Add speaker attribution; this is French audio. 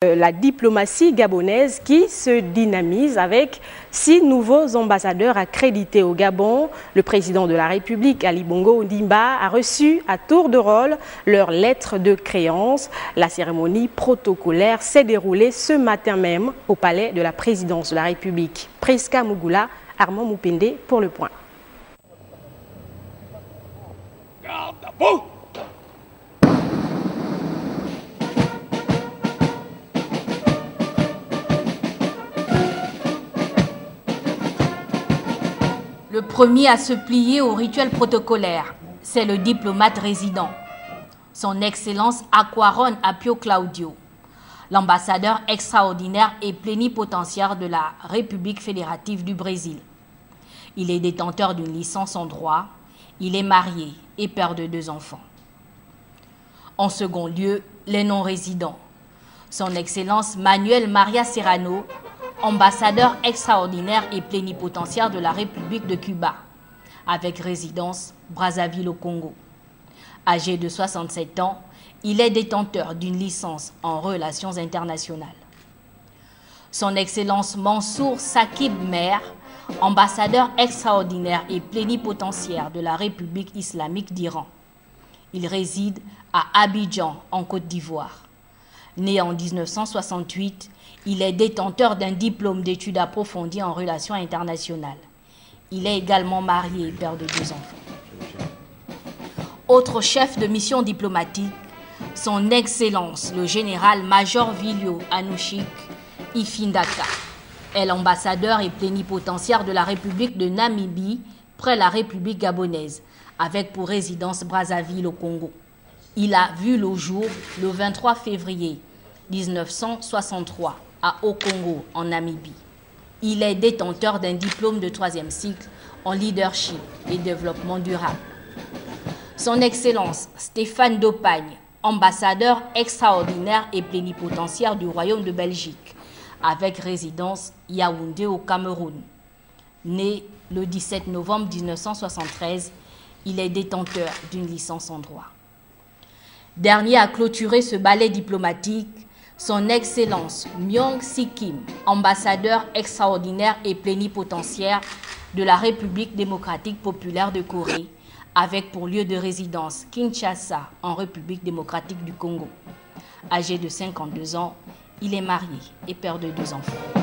Speaker 1: La diplomatie gabonaise qui se dynamise avec 6 nouveaux ambassadeurs accrédités au Gabon. Le président de la République, Ali Bongo Ondimba, a reçu à tour de rôle leurs lettres de créance. La cérémonie protocolaire s'est déroulée ce matin même au palais de la présidence de la République. Priska Mugula, Armand Moupende pour le point.
Speaker 2: Le premier à se plier au rituel protocolaire, c'est le diplomate résident, son Excellence Aquaron Apio Claudio, l'ambassadeur extraordinaire et plénipotentiaire de la République fédérative du Brésil. Il est détenteur d'une licence en droit, il est marié et père de 2 enfants. En second lieu, les non-résidents, son Excellence Manuel Maria Serrano, ambassadeur extraordinaire et plénipotentiaire de la République de Cuba, avec résidence Brazzaville au Congo. Âgé de 67 ans, il est détenteur d'une licence en relations internationales. Son Excellence Mansour Sakib Mer, ambassadeur extraordinaire et plénipotentiaire de la République islamique d'Iran. Il réside à Abidjan, en Côte d'Ivoire. Né en 1968, il est détenteur d'un diplôme d'études approfondies en relations internationales. Il est également marié et père de 2 enfants. Autre chef de mission diplomatique, son Excellence le général-major Vilio Anouchik Ifindaka est l'ambassadeur et plénipotentiaire de la République de Namibie près la République gabonaise, avec pour résidence Brazzaville au Congo. Il a vu le jour le 23 février 1963 à Haut-Congo, en Namibie. Il est détenteur d'un diplôme de 3e cycle en leadership et développement durable. Son Excellence Stéphane Dopagne, ambassadeur extraordinaire et plénipotentiaire du Royaume de Belgique, avec résidence Yaoundé au Cameroun. Né le 17 novembre 1973, il est détenteur d'une licence en droit. Dernier à clôturer ce ballet diplomatique, son Excellence Myong Sikkim, ambassadeur extraordinaire et plénipotentiaire de la République démocratique populaire de Corée, avec pour lieu de résidence Kinshasa, en République démocratique du Congo. Âgé de 52 ans, il est marié et père de 2 enfants.